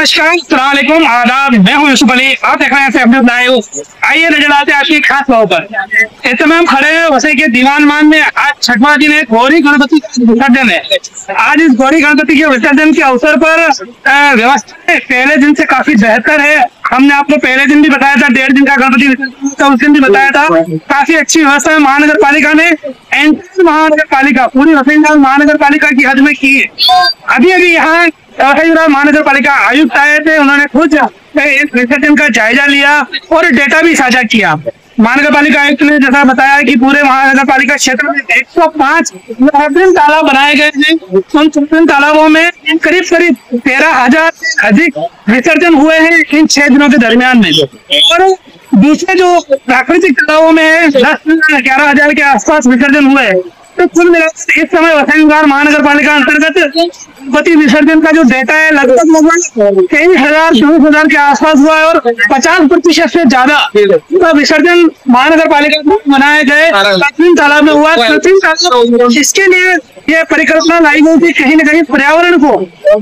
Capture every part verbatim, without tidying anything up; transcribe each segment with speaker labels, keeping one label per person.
Speaker 1: नमस्कार, अस्सलाम वालेकुम, आदाब। मैं हूं यूसुफ अली। आप देख रहे हैं सैफ न्यूज़ लाइव। आइए नजर डालते हैं आज की खास खबरों पर। इस समय हम खड़े हैं वसई के दीवान मान में। आज छठवां दिन है, गौरी गणपति का विसर्जन है। आज इस गौरी गणपति के विसर्जन के अवसर पर व्यवस्था पहले दिन से काफी बेहतर है। हमने आपको पहले दिन भी बताया था, डेढ़ दिन का गणपति विसर्जन था, उस दिन भी बताया था। काफी अच्छी व्यवस्था महानगर पालिका ने एंट्री महानगर पालिका पूरी वसई महानगर पालिका की हद में की है। अभी अभी यहाँ महानगर पालिका आयुक्त आए थे, उन्होंने खुद इस विसर्जन का जायजा लिया और डेटा भी साझा किया। महानगर पालिका आयुक्त ने जैसा बताया कि पूरे महानगर पालिका क्षेत्र में एक सौ पाँच कृत्रिम तालाब बनाए गए हैं। उन कृत्रिम तालाबों में करीब करीब तेरह हजार से अधिक विसर्जन हुए हैं इन छह दिनों के दरमियान में। और दूसरे जो प्राकृतिक तालाबों में दस ग्यारह हजार के आसपास विसर्जन हुए हैं। तो कुल मिलाकर इस समय वसई महानगर पालिका अंतर्गत गणपति विसर्जन का जो डेटा है लगभग लगभग तेईस हजार चौबीस हजार के आसपास हुआ है और पचास प्रतिशत से ज्यादा का विसर्जन महानगर पालिका में बनाए गए कृत्रिम तालाब में हुआ। कृत्रिम तालाब इसके लिए ये परिकल्पना लाई गई थी कहीं न कहीं पर्यावरण को,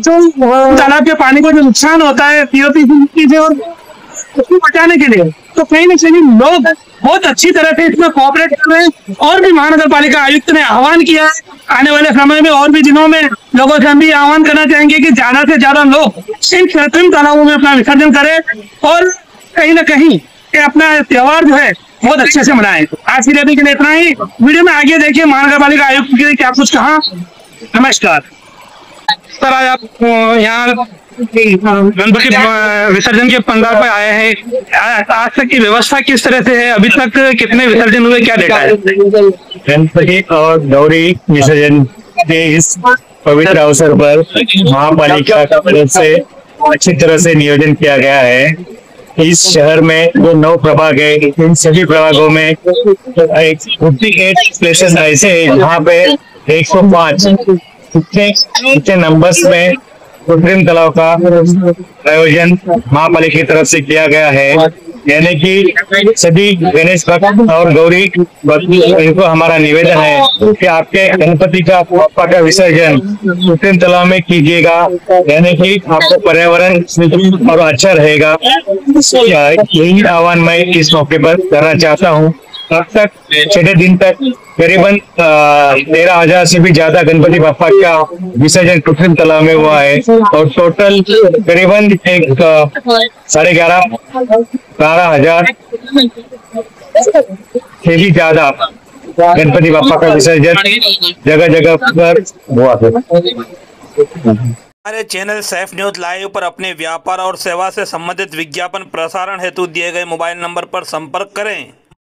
Speaker 1: जो तालाब के पानी को जो नुकसान होता है पीओपी की और उसको बचाने के लिए, तो कहीं न कहीं लोग बहुत अच्छी तरह से इसमें कोऑपरेट कर रहे हैं। और भी महानगर पालिका आयुक्त ने आह्वान किया है आने वाले समय में और भी दिनों में लोगों से हम भी आह्वान करना चाहेंगे कि ज्यादा से ज्यादा लोग इन कृत्रिम तालाबों में अपना विसर्जन करें और कहीं ना कहीं ये अपना त्योहार जो है बहुत अच्छे से मनाएं। आज की रेडी के लिए इतना ही। वीडियो में आगे देखिए महानगर पालिका आयुक्त के लिए क्या कुछ कहा। नमस्कार सर, आज आप यहाँ गणपति विसर्जन के पंडाल पर आए हैं। आज तक की व्यवस्था किस तरह से है, अभी तक कितने विसर्जन हुए, क्या डेटा है?
Speaker 2: गणपति और गौरी विसर्जन के इस पवित्र अवसर पर महापालिका की तरफ से अच्छी तरह से नियोजन किया गया है। इस शहर में जो नौ प्रभाग है, इन सभी प्रभागों में अड़तालीस प्लेसेस ऐसे हैं जहाँ पे एक सौ पाँच इतने नंबर्स में कृत्रिम तालाब का आयोजन महापालिका की तरफ से किया गया है। यानी कि सभी गणेश भक्त और गौरी भक्त इनको हमारा निवेदन है कि आपके गणपति का बप्पा का विसर्जन कृत्रिम तालाब में कीजिएगा, यानी कि आपको पर्यावरण और अच्छा रहेगा। यही आह्वान मैं इस मौके पर करना चाहता हूँ। अब तक छठे दिन तक करीबन तेरह हजार से भी ज्यादा गणपति बप्पा का विसर्जन कृत्रिम तालाब में हुआ है और टोटल करीबन एक साढ़े ग्यारह बारह हजार से भी ज्यादा गणपति बप्पा का विसर्जन जगह जगह पर हुआ है।
Speaker 3: हमारे चैनल सैफ न्यूज़ लाइव पर अपने व्यापार और सेवा से संबंधित विज्ञापन प्रसारण हेतु दिए गए मोबाइल नंबर पर संपर्क करें।